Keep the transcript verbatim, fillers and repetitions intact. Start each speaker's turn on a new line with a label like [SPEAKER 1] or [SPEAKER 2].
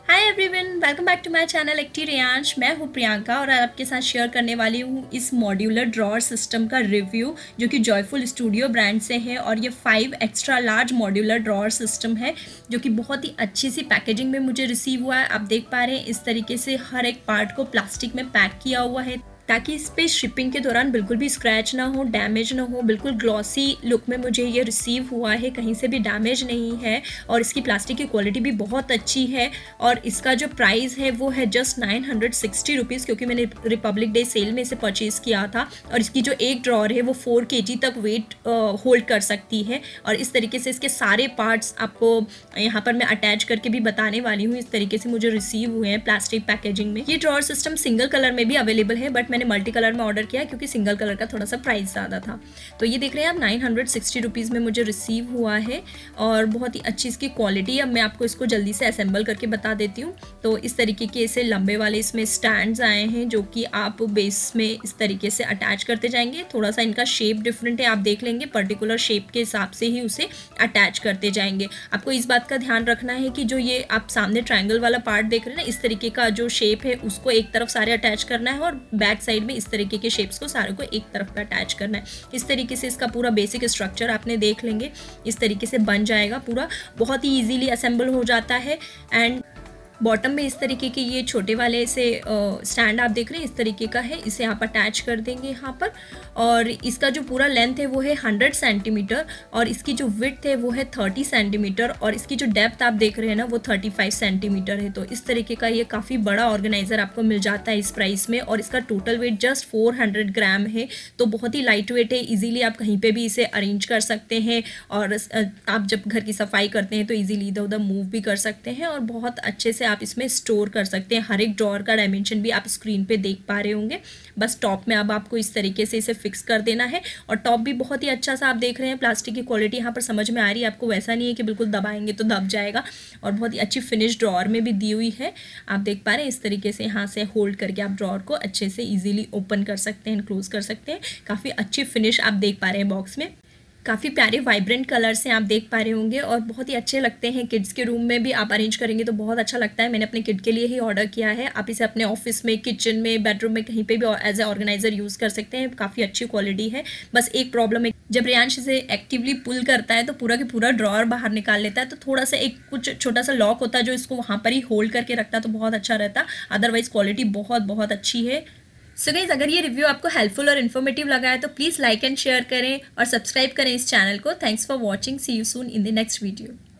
[SPEAKER 1] Hi everyone, welcome back to my channel एक्टीरियांश। मैं हूँ प्रियंका और आपके साथ शेयर करने वाली हूँ इस मॉड्यूलर ड्रॉअर सिस्टम का रिव्यू जो कि जॉयफुल स्टूडियो ब्रांड से है। और ये five extra large modular drawer system है जो कि बहुत ही अच्छी सी पैकेजिंग में मुझे रिसीव हुआ है। आप देख पा रहे हैं इस तरीके से हर एक पार्ट को प्लास्टिक में पैक किया हुआ है ताकि इस पे शिपिंग के दौरान बिल्कुल भी स्क्रैच ना हो, डैमेज ना हो। बिल्कुल ग्लॉसी लुक में मुझे ये रिसीव हुआ है, कहीं से भी डैमेज नहीं है और इसकी प्लास्टिक की क्वालिटी भी बहुत अच्छी है। और इसका जो प्राइस है वो है just nine hundred sixty rupees, क्योंकि मैंने रिपब्लिक डे सेल में इसे परचेज़ किया था। और इसकी जो एक ड्रॉअर है वो फोर के जी तक वेट होल्ड कर सकती है। और इस तरीके से इसके सारे पार्ट्स आपको यहाँ पर मैं अटैच करके भी बताने वाली हूँ। इस तरीके से मुझे रिसीव हुए हैं प्लास्टिक पैकेजिंग में। ये ड्रॉअर सिस्टम सिंगल कलर में भी अवेलेबल है, बट मैंने मल्टी कलर में ऑर्डर किया क्योंकि सिंगल कलर का थोड़ा सा प्राइस ज़्यादा था। तो ये देख रहे हैं आप, नाइन हंड्रेड सिक्सटी रुपीज़ में मुझे रिसीव हुआ है और बहुत ही अच्छी इसकी क्वालिटी। अब मैं आपको इसको जल्दी से असेंबल करके बता देती हूँ। तो इस तरीके के ऐसे लंबे वाले इसमें स्टैंड्स आए हैं जो कि आप बेस में इस तरीके से अटैच करते जाएंगे। थोड़ा सा इनका शेप डिफरेंट है, आप देख लेंगे। पर्टिकुलर शेप के हिसाब से ही उसे अटैच करते जाएंगे। आपको इस बात का ध्यान रखना है कि जो ये आप सामने ट्रायंगल वाला पार्ट देख रहे हैं ना, इस तरीके का जो शेप है उसको एक तरफ सारे अटैच करना है और बैक साइड में इस तरीके के शेप्स को सारे को एक तरफ पे अटैच करना है। इस तरीके से इसका पूरा बेसिक स्ट्रक्चर आपने देख लेंगे, इस तरीके से बन जाएगा पूरा। बहुत ही इजीली असेंबल हो जाता है। एंड बॉटम में इस तरीके के ये छोटे वाले से स्टैंड आप देख रहे हैं, इस तरीके का है। इसे आप अटैच कर देंगे यहाँ पर। और इसका जो पूरा लेंथ है वो है हंड्रेड सेंटीमीटर और इसकी जो विड्थ है वो है थर्टी सेंटीमीटर और इसकी जो डेप्थ आप देख रहे हैं ना वो थर्टी फाइव सेंटीमीटर है। तो इस तरीके का ये काफ़ी बड़ा ऑर्गेनाइजर आपको मिल जाता है इस प्राइस में। और इसका total weight just four hundred gram है, तो बहुत ही लाइट वेट है। इजीली आप कहीं पे भी इसे अरेंज कर सकते हैं और आप जब घर की सफाई करते हैं तो इजीली इधर उधर मूव भी कर सकते हैं और बहुत अच्छे से आप इसमें स्टोर कर सकते हैं। हर एक ड्रॉअर का डायमेंशन भी आप स्क्रीन पे देख पा रहे होंगे। बस टॉप में अब आपको इस तरीके से इसे फिक्स कर देना है। और टॉप भी बहुत ही अच्छा सा आप देख रहे हैं, प्लास्टिक की क्वालिटी यहाँ पर समझ में आ रही है आपको। वैसा नहीं है कि बिल्कुल दबाएंगे तो दब जाएगा। और बहुत ही अच्छी फिनिश ड्रॉअर में भी दी हुई है, आप देख पा रहे हैं। इस तरीके से यहाँ से होल्ड करके आप ड्रॉअर को अच्छे से ईजिली ओपन कर सकते हैं, क्लोज कर सकते हैं। काफ़ी अच्छी फिनिश आप देख पा रहे हैं बॉक्स में। काफ़ी प्यारे वाइब्रेंट कलर्स हैं, आप देख पा रहे होंगे और बहुत ही अच्छे लगते हैं। किड्स के रूम में भी आप अरेंज करेंगे तो बहुत अच्छा लगता है। मैंने अपने किड के लिए ही ऑर्डर किया है। आप इसे अपने ऑफिस में, किचन में, बेडरूम में कहीं पे भी एज ए ऑर्गेनाइजर यूज़ कर सकते हैं। काफ़ी अच्छी क्वालिटी है। बस एक प्रॉब्लम है, जब रियांश इसे एक्टिवली पुल करता है तो पूरा के पूरा ड्रॉअर बाहर निकाल लेता है। तो थोड़ा सा एक कुछ छोटा सा लॉक होता है जो इसको वहाँ पर ही होल्ड करके रखता है तो बहुत अच्छा रहता। अदरवाइज क्वालिटी बहुत बहुत अच्छी है। सो गाइस, अगर ये रिव्यू आपको हेल्पफुल और इन्फॉर्मेटिव लगा है तो प्लीज़ लाइक एंड शेयर करें और सब्सक्राइब करें इस चैनल को। Thanks for watching. See you soon in the next video.